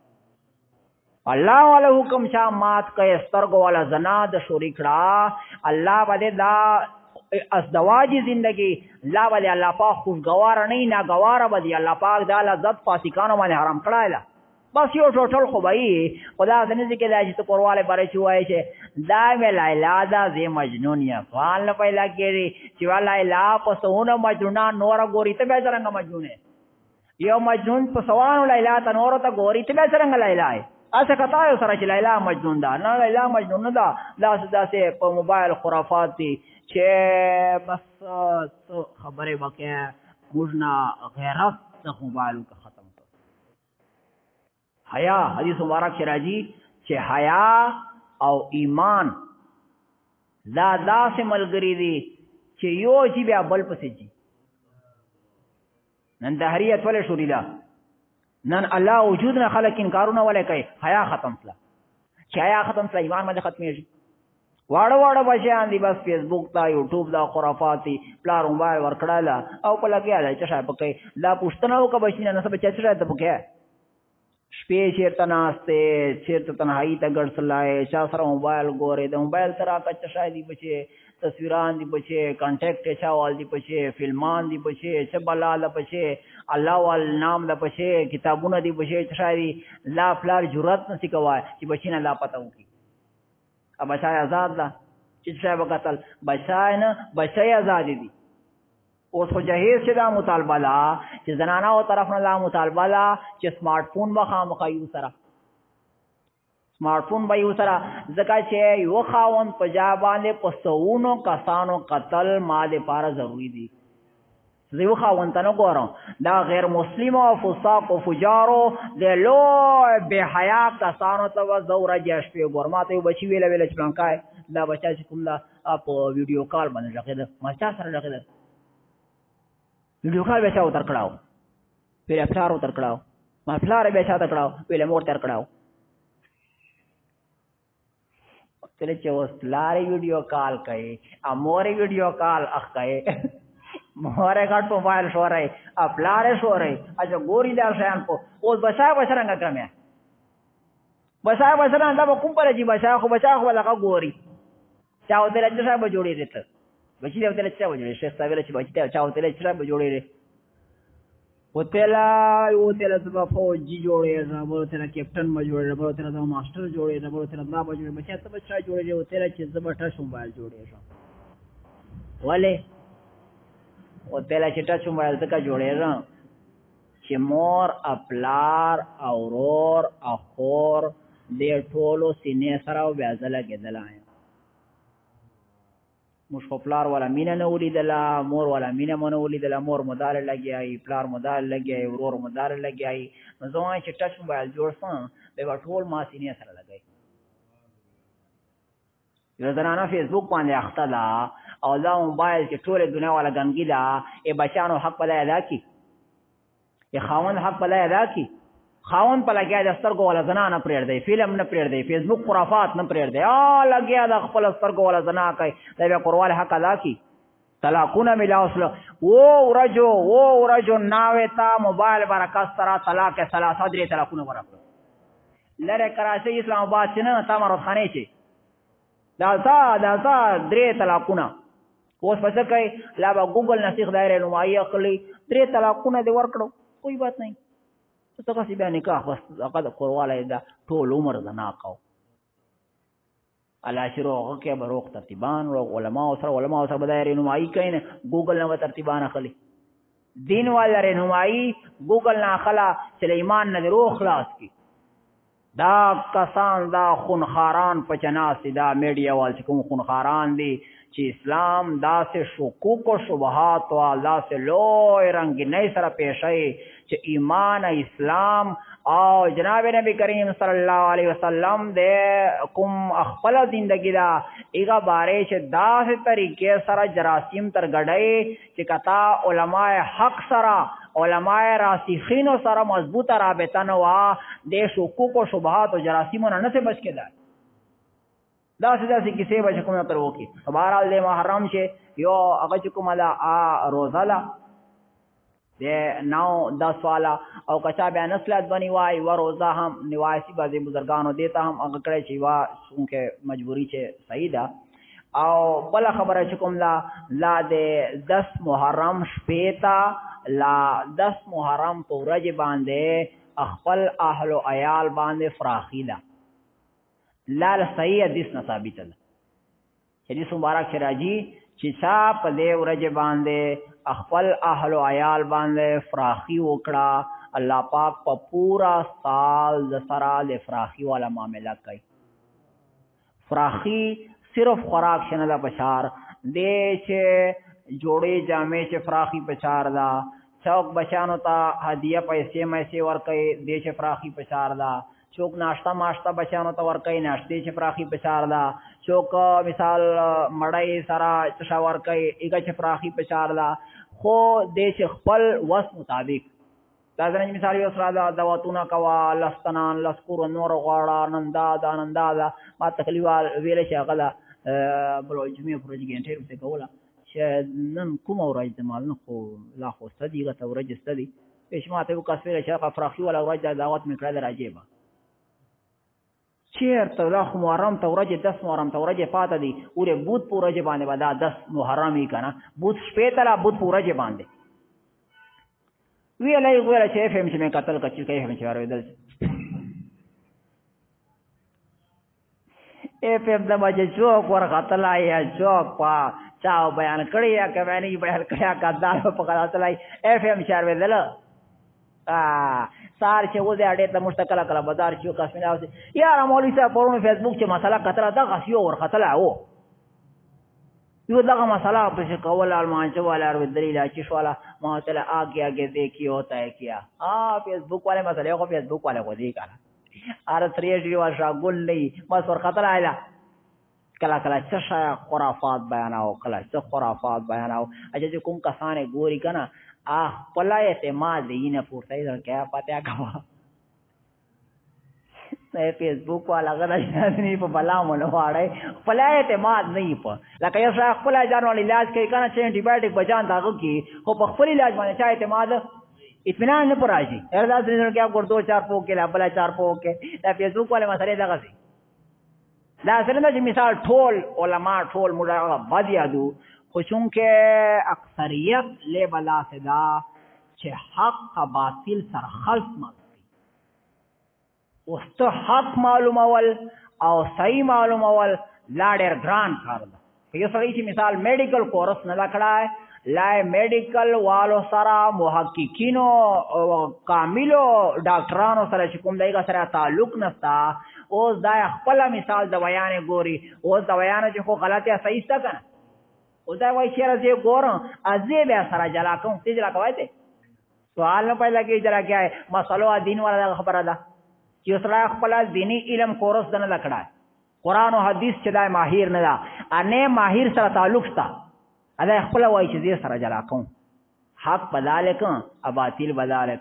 الله والا حکم شا مات کئ سترګو والا زنا د شریکړه الله باندې دا ازدواجی زندگی لا باندې الله پاک خوشگوار نه نه گوار باندې الله پاک دا لذت فاسقانو باندې حرام کړایلا بس یو ټوټل خو بای خدا دې ذکر دی چې کورواله بارے چوای چې دا مې لایلا دا زی مجنون یا فال نه پیدا کړي چې والا لا پسونه مجنون نور ګوري ته به څنګه مجنون یو مجنون په سوانو لایلا ته نور ته ګوري ته به څنګه لایلا اسه کتا یو سره چې لیلا مجنون ده نه لیلا مجنون نه ده لاس داسې په موبایل خرافات دي چې بس خبره وکړه موږ غیرت د موبایل کا ختم کړ حیا حدیث مبارک شراجی چې حیا او ایمان لا داسې ملګری دي چې یو جی بیا بل پسې جی نن دهریت ولې شوري ده نن الله وجود نه خلک انکارونه ولې کوي حیا ختم کړه چې حیا ختم کړه ایمان باندې ختمېږي واړه واړه بچیان دي بس فیسبوک تا یوټیوب دا خرافاتي پلار موبایل ورکړاله او په لګیا دی چې شای پکې لا پښتنه او کا بچینه نه سبا چې ته پکې شپې چیرته ناشته چیرته تنهایی ته ګرځلای چا سره موبایل ګوري د موبایل سره کا چې شای دی بچي تصویران دی بچي کانټیکټ چا وال دی بچي فلمان دی بچي چې بلاله بچي الله وال نام د بچي کتابونه دی بچي چې شای لا فلار جرأت نسی کوای چې بچینه لا پته وکي ا بچای آزاد ده چې شای وکتل بچای نه بچای آزاد دي اوس خو جهیز چې دا مطالبه لا چې زنانه او طرف نه لا مطالبه لا چې سمارټ فون مخامخ یو سره سمارټ فون به یو سره ځکه چې یو خاوند په جا باندې په سونو کسانو قتل ما د پاره ضروری دي زیو خاون ته نه ګورم دا غیر مسلم او فساق او فجارو د لو به حیا کسانو ته وزور جاش په ګورماته بچی ویل ویل چلانکای دا بچا چې کوم دا په ویډیو کال باندې راغله ما چا سره راغله ویډیو کال بچاو تر کړهو پیله پلارو تر کړهو ما پلار به چا تر کړهو پیله مور تر کړهو تل چې اوس پلار ویډیو کال کوي ا مور ویډیو کال اخ کوي مورے گھٹ موبائل شو رہے اپلارے شو رہے اچھا گوری دا شیان کو اوس بچا بچرنگا کمیا بچا بچرنگا با کم پر جی بچا خو لگا گوری چاہو تیل اچھا صاحب جوڑی رہتا بچی دے تیل اچھا جوڑی شیخ صاحب اچھا بچی دے چاہو تیل اچھا صاحب جوڑی رہتا وہ تیلا سبا فوجی جوڑے رہا بولو تیلا کیپٹن با جوڑے رہا بولو تیلا دا ماسٹر جوڑے رہا بولو تیلا دا با جوڑے بچا تب اچھا جوڑے رہا وہ تیلا چیز زبا ٹش موبائل جوڑے رہا والے او تیلا چې ټچ موبایل ته جوړېږم چې مور اپلار اورور اخور دې ټولو سینې سره او بیا زه لګېدلی یم موږ خو پلار والا مینه نه ولیدله مور والا مینه مو نه ولیدله مور مو دارې لګیایي پلار مو دارې لګیایي ورور مو دارې لګیایي نو زه وایم چې ټچ موبایل جوړ شم دی به ټول ما سینې سره لګوي یوه زنانه فیسبوک باندې اخته ده او دا موبایل چې ټوله دنیا والا ګنګي ده ای بچانو حق په ادا کی ای خاوند حق په ادا کی خاوند په لګیا د سترګو والا زنا نه پرېږدي فلم نه پرېږدي فیسبوک خرافات نه پرېږدي لګیا د خپل سترګو والا زنا کوي دا بیا کورواله حق ادا کی طلاقونه ملاوسله و ورجو ناوې تا موبایل برکت سره طلاق ثلاثه درې طلاقونه ورکړه لره کراچۍ اسلام آباد چې نه تا مرخانه چې دا درې طلاقونه اوس پس کوي لا با گوگل نسیخ دایره نمایی اخلی 3 طلاقونه دی ورکړو کوئی بات نہیں تو کسی بیا نکاح بس قد قرواله دا ټول عمر د ناقو الا شروع کې بروق ترتیبان او علماء سره بدایره نمایی کین گوگل نه ترتیبان اخلی دین والا رهنمایی گوگل نه اخلا سلیمان نه روح خلاص کی دا کسان دا خونخاران پچناسی دا میډیا وال چې کوم خونخاران دي چې اسلام داسې شکوک و شبهات وال داسې لوی رنګینۍ سره پیشوي چې ایمان اسلام او جناب نبی کریم صلی الله علیه وسلم د کوم خپل زندگی دا ایغه باره چې داسې طریقې سره جراثیم تر غړی چې کتا علماء حق سره علماء راسخین سره مضبوطه رابطه نه وا د شکوک و شبهات او جراثیمونو نه څه بچ کېدای داسې کیسې به چې کومه تر وکړي بهرحال د محرم چې یو هغه چې کومه ده روزه ده د 9-10 والا او کچا بیا نسلت بنی وای و روزه هم نوایسی بعضې بزرګانو دې ته هم هغه کړی چې یوه چونکې مجبوري چې صحیح ده او بله خبره چې کوم لا د 10 محرم شپې ته لا 10 محرم په ورځې باندې خپل اهل و عیال باندې فراخي ده لال صحیح حدیث نه ثابت ده حدیث مبارک چې راځي چې چا په دې ورځې باندې خپل اهل و عیال باندې فراخي وکړه الله پاک په پورا سال د سره د فراخي والا معامله کوي فراخي صرف خوراک شنه ده بشار دې چې جوړې جامې چې فراخي پچار ده چوک بچانو ته هدیه پیسې ورکوي دې چې فراخي پچار ده چوک ناشته ماشته بچانو ته ورکوي ناشتې چې فراخي پچار ده چوک مثال مړی سره چشا ورکوي ایګه چې فراخي پچار ده خو دې چې خپل وس مطابق دا ځنې مثال یو سره دعوتونه کوه لستنان لسکور نور غواړه نندا ده ما تکلیف ویلی چې هغه ده بلو جمعې پروژې ګنټې ورته کوله چې نن کومه ورځ ده مال نه خو لا خو سته دي هغه ته ورځ سته دي پیش ما ته وکړه چې هغه فراخي والا ورځ ده دعوت مې کړی ده راجې به چیرته لا خو محرم ته ورځې 10 محرم ته ورځې پاته دي ورې بود په ورځې باندې به دا 10 محرم یې که نه بود شپې ته لا بود په ورځې باندې ویلی چې اف ام چې مې کتل که چې اف ام چې اورېدل اف ام ته به چې چوک ورختلی یا چوک په چا بیان کړی یا که بیانې بیان کړی یا کدار په ختلی اف ام چې اورېدله سار چې اوس اډې ته موږ کله کله بازار چې یو کس مې راوځي یاره مولوي صاحب پرون فیسبوک چې مسله کتله دغسې یو ورختلی و یو دغه مسله پسې کوله المانچه والا اورېدلې لا چې شواله چلا آگے آگے دیکھی ہوتا ہے کیا. فیس بک والے مسئلے کو فیس بک والے کو دیکھا ریڈیو گل نہیں بس اور خطرہ آئے کلا کلا چشا خرافات بیاناو کلا چ خرافات بیاناو. اچھا جو کم کسانے گوری کنا پلا اعتماد یہ پورتا ادھر کیا پتہ کما فیس بک والا غلط نہیں بلا منواڑے پلا اعتماد نہیں پر لکه یو شخص خپل ځان ول علاج کوي کنه چې انټي بایوټیک بچان داغو کی خو په خپل علاج باندې چا اعتماد اطمینان نه پرایي اردا سره کې آپ ګور 2-4 پو کې لا بلا 4 پو کې دا فیس بک والے مسئلے دغه سي دا سره چې مثال ټول علما ټول مولا باندې ادو خو چونکه اکثریت له بلا صدا چې حق کا باطل سره خلط ما اوس ته حق معلوم اول او صحیح معلوم اول لا ډیر ګران کار ده. یو سړی چې مثال میډیکل کورس نه لکړای لا میډیکل والو سره محققینو کاملو ډاکټرانو سره چې کوم دایګه سره تعلق نستا اوس دا خپل مثال د بیان ګوري اوس د بیان چې خو غلطه صحیح څه کنه او دا وایي چې راځي ګورم ازې به سره جلا کوم چې جلا کوي ته سوال نه پایله کې جلا کیای مسلو دین والا خبره ده چې سره خپل دینی علم کورس دنه لکړای قرآن او حدیث چې دا ماهر نه ده انه ماهر سره تعلق تا ادا خپل وای چې دې سره جلا کوم حق بدالک اباطیل بدالک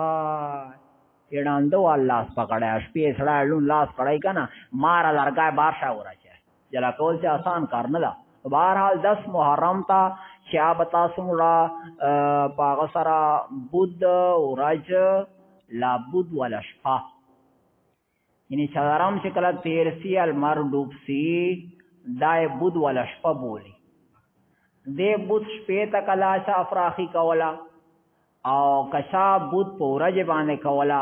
یړاندو الله پکړای شپې سره لون لاس پړای کنه مار لارګای بارشا ورچه جلا کول چې آسان کار نه ده. بہرحال 10 محرم تا چا بتا سمړه پاغ سره بود ورج لا بود ولا شفا یعنی چهارم چې کله تیر سی المر ډوب سی دای بود ولا شپه بولی دې بود شپې ته کلا شا افراخي کولا او کشا بود پورج باندې کولا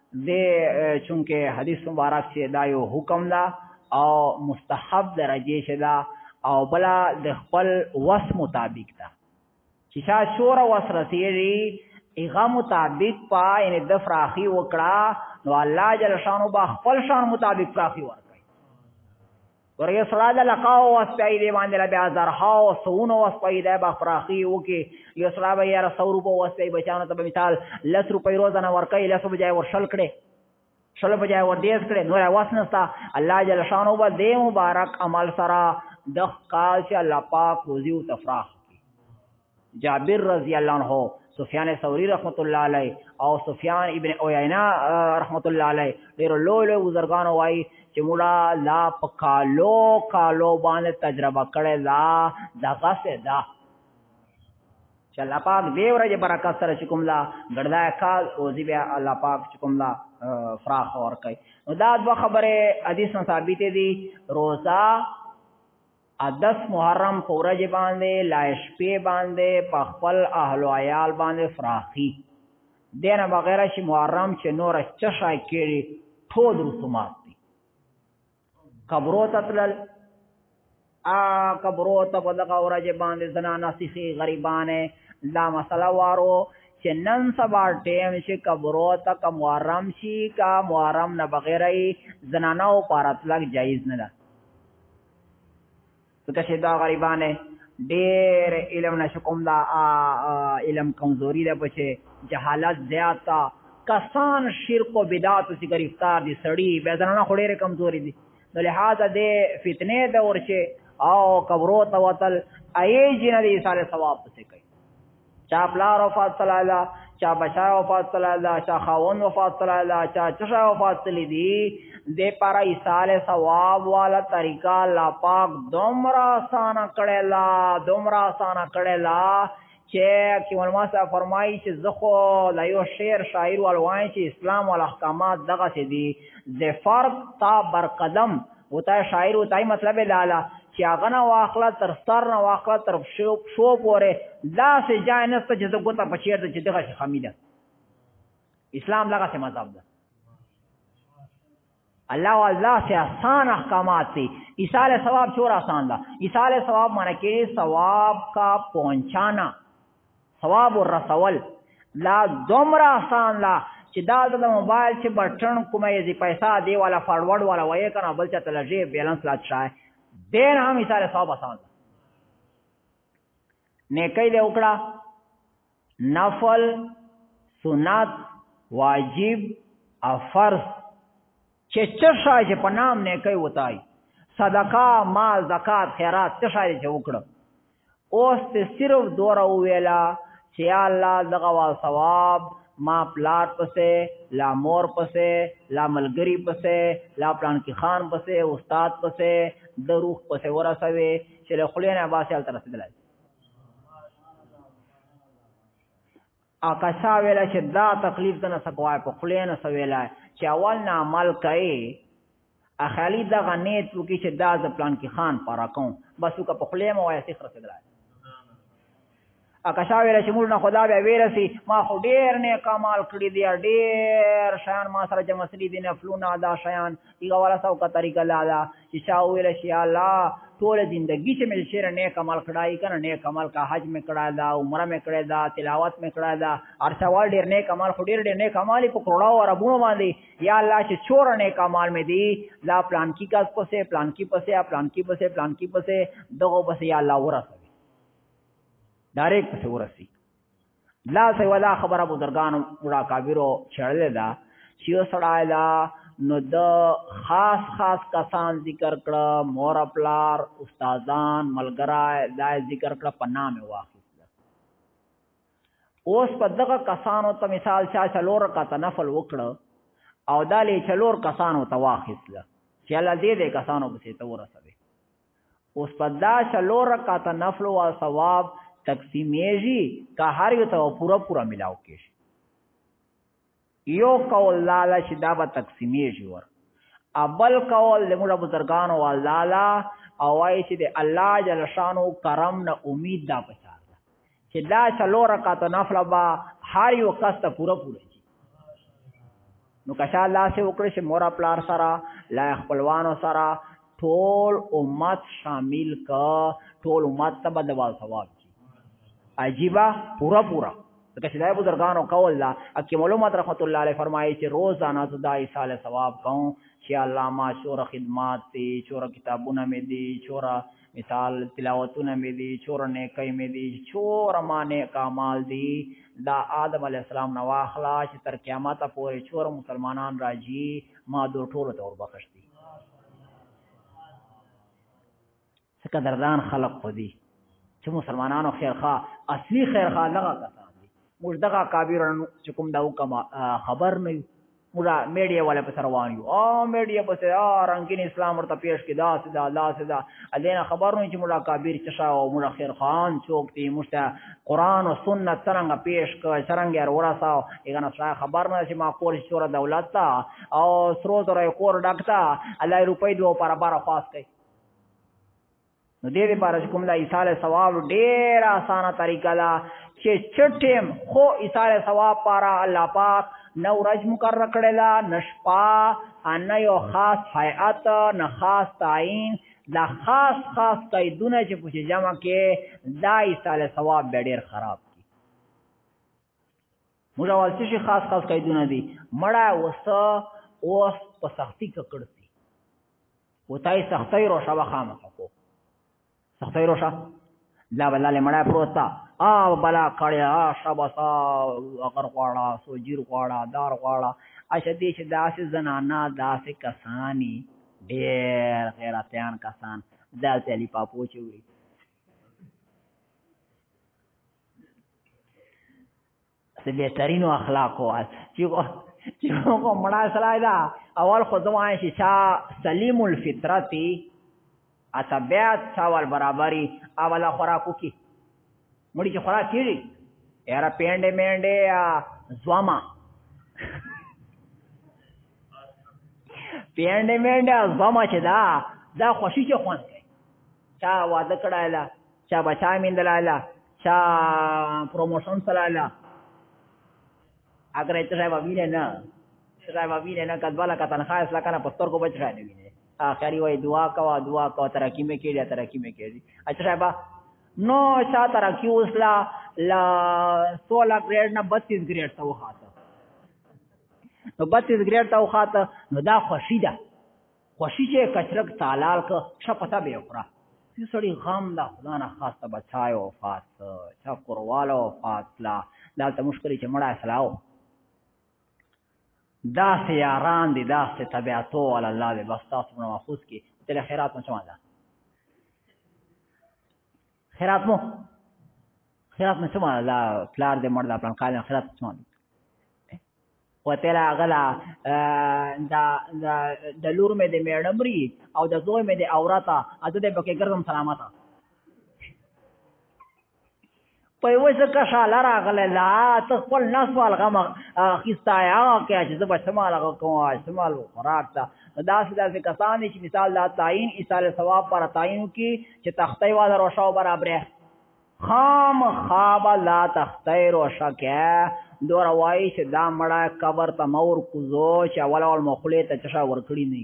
دې چونکه حدیث مبارک چې دا یو حکم دا او مستحب درجه شدا او بلا د خپل وس مطابق دا چې شا شور وس رسیږي ایغه مطابق پا یعنی د فراخي وکړه نو الله جل شانو با خپل شان مطابق فراخي ورکړي ورګه سره د لقاو واسپای دی باندې لا بیا زرها او سونو واسپای دی با فراخي وکي یو سره به یاره 100 روپو واسپای بچانو ته مثال 10 روپۍ روزانه ورکړي 10 بجای ور شل کړي شل بجای ور دیس کړي نو واسنستا الله جل شانو با دې مبارک عمل سره د قال چې الله پاک وزیو تفراخ جابر رضی الله عنه سفیان ثوری رحمت الله علیه او سفیان ابن عیینہ رحمت الله علیه ډیر لوی بزرګان وای چې مولا لا پکالو کالو باندې تجربه کړي لا دغه څه دا چې الله پاک دې ورځ برکت سره کوم لا ګړدا کال او دې بیا الله پاک کوم لا فراخ ور کوي نو دا دوه خبره حدیث ثابت دي روزه 10 محرم پورج باندې لایش پی باندې پخپل اهل او عیال باندې فراخي دینه بغیر شي محرم چې نور چشای کړي ټول رسومات دي قبرو تتلل قبرو ته په دغه ورځ باندې زنانه سیخي غریبانه دا مسله وارو چې نن سبا ټیم چې قبرو ته کا محرم شي کا محرم نه بغیر زنانه او پارتلک جایز نه ده تو کشه دا غریبانه ډېر علم نشکوم دا علم کمزوری ده پچه جهالت زیاده کسان شرک و بدعت سے گرفتار دي سړی به زنانه خو ډېر کمزوري دي نو لہذا د فتنې دور چې او قبرو ته وتل ای جن دي سال ثواب څه کوي چا پلار وفات صلی الله چا بچا وفات صلی الله چا خاون وفات صلی الله چا چشا وفات صلی دی دے پارا ایسال ثواب والا طریقہ لا پاک دومرا آسانا کڑے لا چې کی علماء صاحب فرمایي چې زخو لا یو شعر شاعر والوای چې اسلام ول احکامات دغه سي دي ز فرق تا بر قدم وتا شاعر وتای مطلب لالا چې هغه نه واخله تر ستر نه واخله تر شو پورې لا سي جای نه ست چې دغه ته بچیر د چې دغه خمیده اسلام دغه سي مذهب ده اللہ سے آسان احکامات سے ایصال ثواب چور آسان دا ایصال ثواب مانا کہ ثواب کا پہنچانا ثواب الرسول لا دومره آسان لا چې دا د موبایل چې بټن کومه یې پیسہ دی والا فارورډ والا وایي کنه بل چا تلجی بیلانس لا چای دین هم ایصال ثواب آسان نیکی دې وکړه نفل، سنت، واجب او فرض چې چشای چې په نام نه کوي وتاي صدقه، مال، زکات، خیرات چشای چې وکړه. اوس ته صرف دوره ویلا چې یا الله دغه وا ثواب ما پلار پسې، لا مور پسې، لا ملګری پسې، لا پلان کې خان پسې، استاد پسې، د روح پسې ورسوي چې له خلې نه باسي تل رسیدلای. اکشا ویلا چې دا تکلیف د نه سکوای په خلې نه سویلا چې اول نه عمل کوي اخالی دغه نیت وکړي چې دا ز پلان کې خان پارا کوم بس وک په خلې مو وایي سیخ رسیدلای. اکشا ویلا چې موږ نه خدا به ویرسي ما خو ډیر نه کمال کړی دی، ډیر شیان ما سره جمع سړي دي، نفلونه دا شیان یو ولا سو کا طریقه لاله چې شاو ویلا چې الله ټول زندگی چې مل شیر نه کمال کړای کنه، نه کمال کا حج میں کړای دا، عمره میں کړای دا، تلاوت میں کړای دا، ارشوال ډیر نه کمال خو ډیر نه کمال په کروڑا او اربونو باندې یا الله چې چور نه کمال میں دی لا پلان کی کا پسې، پلان کی پسې، پلان کی پسې، پلان کی پسې دغه پسې یا الله ورسوي ډایرکټ پسې ورسي. لا سي ولا خبره بزرګانو وړا کابیرو چړلې دا چې وسړای دا نو د خاص خاص کسان ذکر کړه، مور پلار، استادان، ملګرای دا ذکر کړه په نام واخیسته. اوس په دغه کسانو ته مثال چا چلور رکعت نفل وکړه او دا له چلور کسانو ته واخیسته چې الله دې کسانو پسې ته ورسوي. اوس په دا چلور رکعت نفل او ثواب تقسیمیږي که هر یو ته پورا پورا ملاو کېږي. یو قول لاله چې دا به تقسیمیږي ور اول قول د موږ بزرګانو والاله او وایي چې د الله جل شانو کرم نه امید دا پچار ده چې دا څلور رکعات نفل به هر یو کس ته پورا پورا شي. نو که الله سه وکړي چې مور پلار سره لا خپلوانو سره ټول امت شامل کا ټول امت ته به د ثواب عجیبه پورا پورا. ځکه چې دا بزرګانو قول لا حکیم علومات رحمت الله علیه فرمایي چې روزانه دا ایصال ثواب کوم چې الله ما شور خدمات دي، شور کتابونه مې دي، شور مثال تلاوتونه مې دي، شور نیکي مې دي، شور ما نیک اعمال دي، دا آدم علیه السلام نو واخلا چې تر قیامت پورې شور مسلمانان راځي ما دو ټولو ته وربخښ دي. څه قدردان خلق خو دي چې مسلمانانو خیرخوا اصلي خیرخوا دغه کسان دي. موږ دغه کابیرانو چې کوم دا وکما خبر نه یو، موږ میډیا والے په روان یو او میډیا په رنگین اسلام ورته پیش کې دا سدا الله سدا الین خبر نه چې موږ کابیر چشا او موږ خیرخوان څوک دي، موږ قرآن او سنت څنګه پیش کړ څنګه ورساو یګنه خبر نه چې ما کور شور دولت تا او سرو درې کور ډاکتا الله روپۍ دوه پر بار خاص کوي. نو دې لپاره چې کوم دا ایصال ثواب ډېر اسانه طریقه ده چې چټیم خو ایصال ثواب پارا الله پاک نو ورځ مقرره کړل، نشپا ان یو خاص حیات نه خاص تعین دا خاص قیدونه چې په جمع کې دا ایصال ثواب ډېر خراب کی. موږ اول څه خاص قیدونه دي مړه وسه اوس په سختی کړسي وتای سختي رو شبا خامه کو سختي روشا لا بلاله مړه پروتا بلا کړیا شباسا اگر غواړه سوجیر غواړه دار غواړه اشه دې چې داسې زنانا داسې کسانی ډېر غیرتيان کسان دالته علی پاپو چوي څه بهترینو اخلاق او چې مړه سره دا اول خو زمای چې چا سلیم الفطرتی اتبعت چاول برابری اولا خوراکو کی مړي چې خوراک کیږي یاره پینډه مینډه یا زواما پینډه مینډه زواما چې دا خوشي چې خوان کوي چا واده کړایلا چا بچا میندلالا چا پروموشن سلالا اگر ته راو وینه نه کډواله کا تنخواه اسلا کنه پستر کو بچ راځي وینه آخری وای دعا کوا ترقی میں کېږي. اچھا صاحب نو چا ترقی وسلا لا 16 گریډ نه 32 گریډ ته وخاته نو 32 گریډ ته وخاته نو دا خوشی ده خوشی چې کچرک تالال ک شپتا به وکړه یو سړی غم دا خدا نه خاصه بچای وفات چا کورواله وفات لا دلته مشکلې چې مړه اصلاحو داسې یاران دي داسې طبیعتو والا الله دی بس تاسو په محفوظ کې تل خیرات مو چماله خیرات مو چماله لا پلار دې مړ دا پلان کال خیرات چماله وتلا غلا د لور مې د میړمري او د زوی مې د اورتا اته د بکې ګرځم سلامته په وسه کا شاله راغله لا ته خپل نسوال غم خستایا کې چې زه بشمال کوم استعمال خوراک تا داسې کسان چې مثال دا تعین ایصال ثواب پر تعین کی چې تختې والا روشاو برابر خام خواب لا تختې روشا کې دور وای چې دا مړه قبر ته مور کوزو چې اول مخلې ته چشا ورکړي نه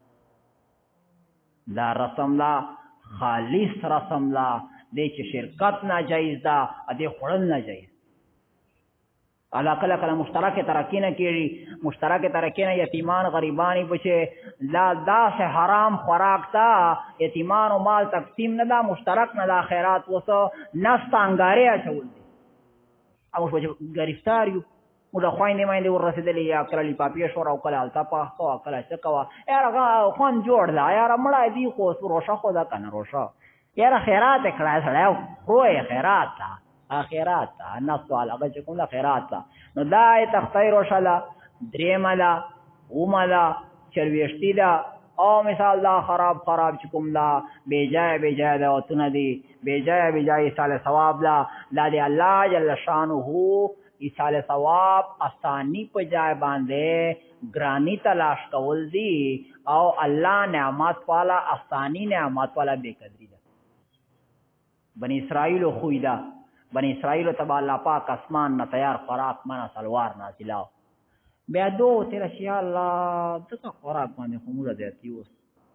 دا رسم لا خالص رسم لا دې چې شرکت ناجایز ده دې خړل ناجایز علا کله مشترک ترکینه کیږي مشترک ترکینه یتیمان غریبانی بچي لا داسه حرام خوراک تا یتیمان او مال تقسیم نه دا مشترک نه دا خیرات وسو نستانګاری اچول دي او شو گرفتار یو موږ خويندې مې ور رسیدلې یا کړلې پاپی شو او کله التا په خو کله څه کوا یاره خوان جوړ لا یاره مړای دی خو روشه خو دا کنه روشه یاره خیرات کړه سره خو خیرات تا اخرات تا نه سوال هغه چې کوم خیرات تا نو دای تختای روشه لا درېملا اوملا چرويشتي دا او مثال دا خراب چې کوم دا بیجای دا وتونه دي بیجای سال ثواب لا دی الله جل شانه ایصال ثواب اسانی په جای باندې ګرانی تلاش کول دي او الله نعمت والا اسانی نعمت والا بے قدری ده بنی اسرائیل خویدا بنی اسرائیل تبع الله پاک اسمان نه تیار خوراک منا سلوار نازلاو بیا دو تیر شي الله دغه خوراک باندې کومه ذاتی اوس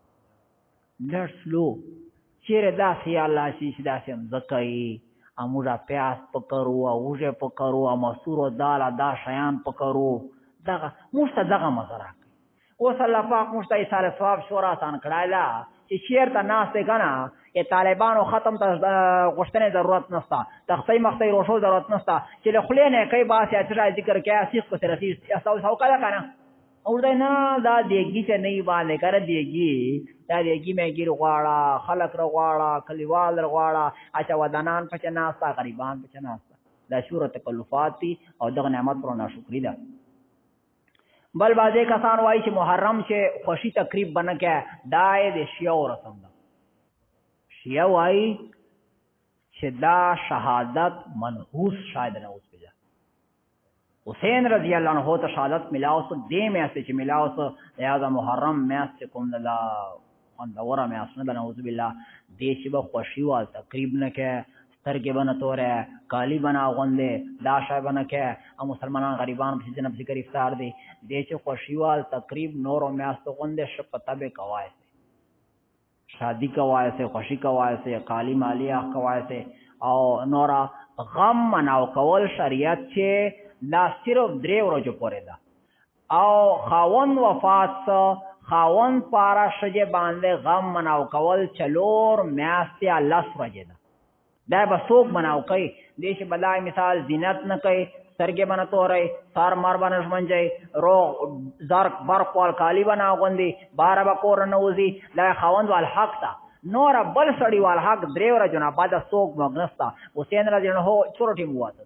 لړسلو چیرې داسې الله شي چې داسې زکای امورا پیاس پکرو او وجه پکرو او مسور دال دا شیان پکرو دغه مشته دغه مزرا اوس الله پاک مشته ایصال ثواب شورا سان کړایلا چې چیرته ناشته کنه ای طالبانو ختم ته غشتنه ضرورت نشته تختې مختې روشو ضرورت نشته چې له خلینه کوي باسي چې ذکر کوي اسیق کو سره اساو کړه کنه او دا نه دا دیږي چې نه باندې کړ دیږي دا دیږي مې ګیر غواړه خلق رغواړه کلیوال رغواړه اچھا ودانان پچ ناستا غریبان پچ ناستا دا شوره تکلفات دي او دغه نعمت پر ناشکری ده بل بازه کسان وایي چې محرم چې خوشي تقریب بنکه دای د شیعو رسم ده شیعه وایي چې دا شهادت منحوس شاید نه اوس بجا حسین رضی اللہ عنہ ته شهادت ملاو سو دې میاسته چې ملاو سو یا د محرم میاسته کوم نه اندوره میاسته نه نعوذ بالله دې چې به خوشي وال تقریب نه کې سترګې بنه توره کالی بنا غوندې دا شای بنه کې او مسلمانان غریبان په جنب ذکر افطار دي دې چې خوشي وال تقریب نور او میاسته غوندې شپته به کوای شادی کوای سے خوشی کوای سے کالی مالیه کوای سے او نورا غم مناو کول شریعت چې لا صرف 3 ورځې پورې ده او خاوند وفات خاوند پارا شجه باندې غم مناو کول 4 میاشتې الله سره ده دا به څوک مناو کوي دیش بلای مثال زینت نه کوي سرګې بنا تورې سار مار بنا شمنځي رو زرق برق وال کالی بنا غوندي بار با کور نه وزي لا خاوند وال حق تا نور بل سړی وال حق 3 ورځې نه بعد څوک مغنستا حسین رضی الله عنه چورټي موات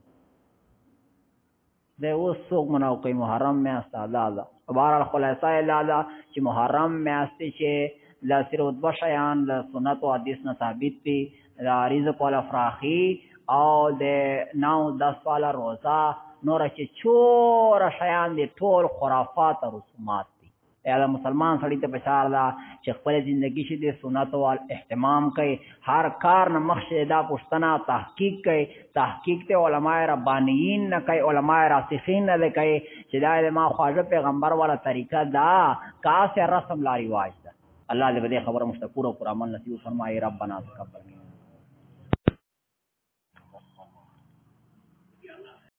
د اوس څوک مناو کوي محرم میاشت الله بهر الخلاصه الله چې محرم میاشت چې لا صرف د شیان د سنت او حدیث نه ثابت دي د رزق ولا فراخي او د 9-10 والا روزه نور چې چور شیان دي ټول خرافات او رسومات دي دا مسلمان سړی ته بشار ده چې خپل ژوندۍ شي د سنت او اهتمام کوي هر کار نه مخشه دا پښتنه تحقیق کوي تحقیق ته علماء ربانیین نه کوي علماء راسخین نه کوي چې دا ما خواجه پیغمبر والا طریقه دا کاسه رسم لا رواج ده الله دې خبره مشته پورا عمل نصیب فرمایي ربنا تقبل منا